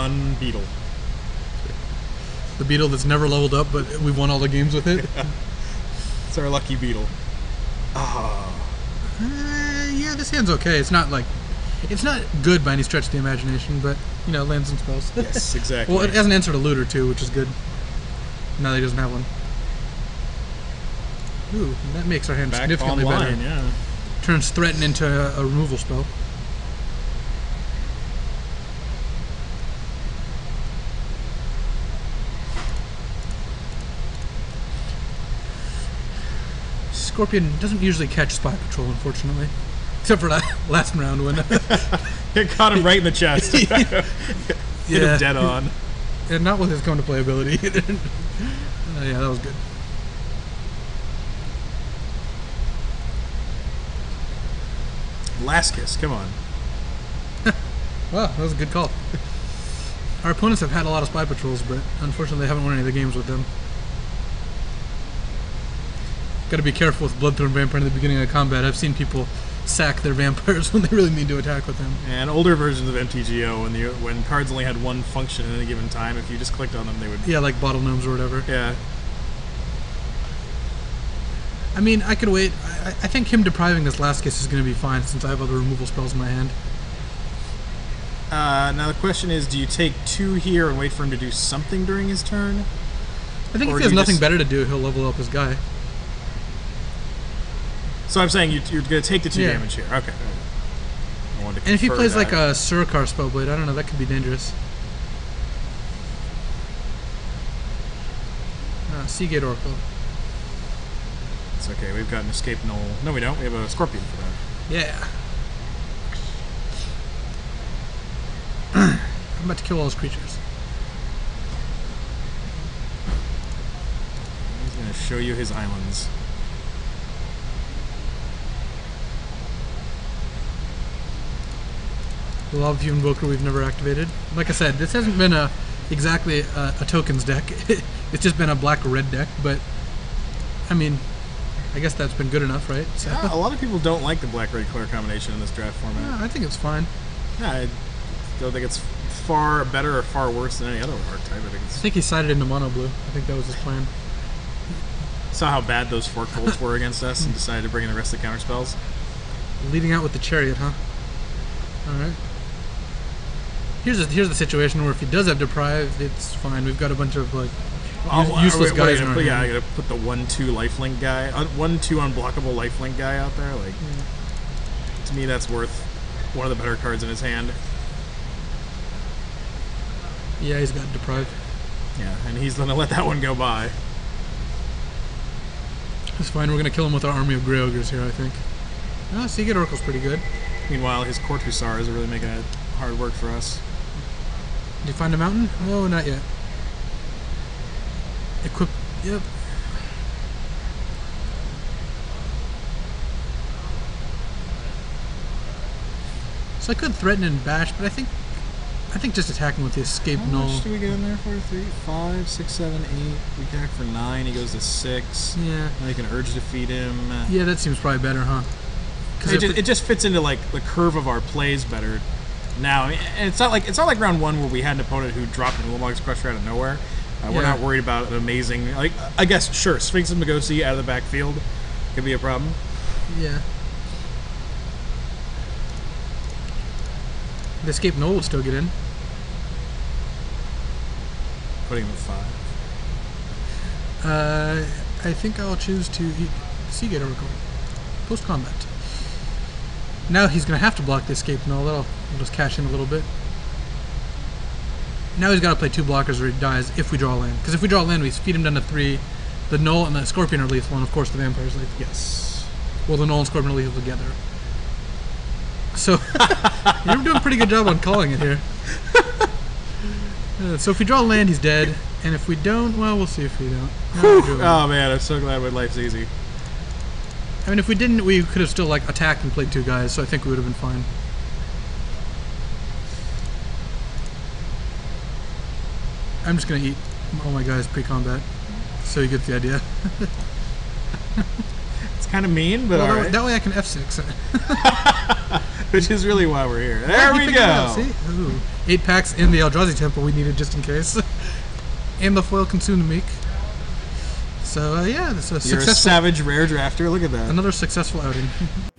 one beetle. The beetle that's never leveled up, but we've won all the games with it. It's our lucky beetle. Yeah, this hand's okay. It's not good by any stretch of the imagination, but you know, lands and spells. Yes, exactly. Well, it has an answer to loot or two, which is good. Now that he doesn't have one. Ooh, that makes our hand Back significantly online, better. yeah. Turns threaten into a removal spell. Scorpion doesn't usually catch Spy Patrol, unfortunately. Except for that last round when... It caught him right in the chest. Hit him dead on. And not with his come to play ability. Yeah, that was good. Last kiss, come on. Wow, that was a good call. Our opponents have had a lot of Spy Patrols, but unfortunately they haven't won any of the games with them. Got to be careful with Bloodthorn Vampire in the beginning of combat. I've seen people sack their vampires when they really mean to attack with them. And older versions of MTGO, when cards only had one function at any given time, if you just clicked on them, they would... Yeah, like Bottle Gnomes or whatever. Yeah. I mean, I could wait. I think him depriving this last case is going to be fine, since I have other removal spells in my hand. Now the question is, do you take 2 here and wait for him to do something during his turn? I think if he has nothing better to do, he'll level up his guy. So I'm saying you're going to take the 2 damage here. Okay. And if he plays like a Surikar Spellblade, I don't know, that could be dangerous. Seagate Oracle. It's okay, we've got an Escape Null. No, we don't. We have a Scorpion for that. Yeah. I'm about to kill all those creatures. He's going to show you his islands. The Lava View Invoker we've never activated. Like I said, this hasn't been exactly a tokens deck. It's just been a black-red deck, but I mean, I guess that's been good enough, right? So. Yeah, a lot of people don't like the black-red color combination in this draft format. Yeah, I think it's fine. Yeah, I don't think it's far better or far worse than any other archetype. I think he sided into mono blue. I think that was his plan. Saw how bad those Fork Bolts were against us and decided to bring in the rest of the counter spells. Leading out with the Chariot, huh? Alright. Here's the situation where if he does have Deprive, it's fine. We've got a bunch of like useless guys. Yeah, I gotta put the 1/2 lifelink guy, 1/2 unblockable lifelink guy out there. Like, to me, that's worth one of the better cards in his hand. Yeah, he's got Deprive. Yeah, and he's gonna let that one go by. It's fine. We're gonna kill him with our army of Grey Ogres here, I think. Oh, Seagate Oracle's pretty good. Meanwhile, his Court Hussars are really making it hard work for us. Did you find a mountain? No, not yet. Equip. Yep. So I could threaten and bash, but I think just attacking with the Escape Null. How much do we get in there for? 3, 5, 6, 7, 8. We attack for 9. He goes to 6. Yeah. Now you can Urge Defeat him. Yeah, that seems probably better, huh? It just fits into like the curve of our plays better now. I mean, and it's not like round 1 where we had an opponent who dropped an Ulamog's Crusher out of nowhere. We're not worried about an amazing, like, I guess, sure, Sphinx of Magosi out of the backfield could be a problem. Yeah. The Escape Null would still get in. Putting him at 5. I think I'll choose to eat Seagate Oracle. Post-combat. Now he's going to have to block the Escape Null. That'll just cash in a little bit. Now he's got to play 2 blockers or he dies if we draw a land. Because if we draw a land, we feed him down to 3. The Null and the Scorpion are lethal, and of course the Vampire's lethal. Yes. Well, the Null and Scorpion are lethal together. So, you're doing a pretty good job on calling it here. So if we draw a land, he's dead. And if we don't, well, we'll see if we don't. Oh man, I'm so glad my life's easy. I mean, if we didn't, we could have still like attacked and played 2 guys, so I think we would have been fine. I'm just gonna eat all my guys pre-combat, so you get the idea. It's kind of mean, but well, alright. That way I can F6. which is really why we're here. There Yeah, he we figured it out, go. see? Ooh. 8 packs in the Eldrazi temple we needed just in case. And the foil Consume the Meek. So, yeah, this is a You're a successful, savage rare drafter. Look at that. another successful outing.